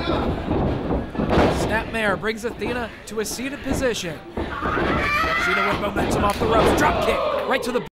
Snapmare brings Athena to a seated position. Shida with momentum off the ropes. Drop kick right to the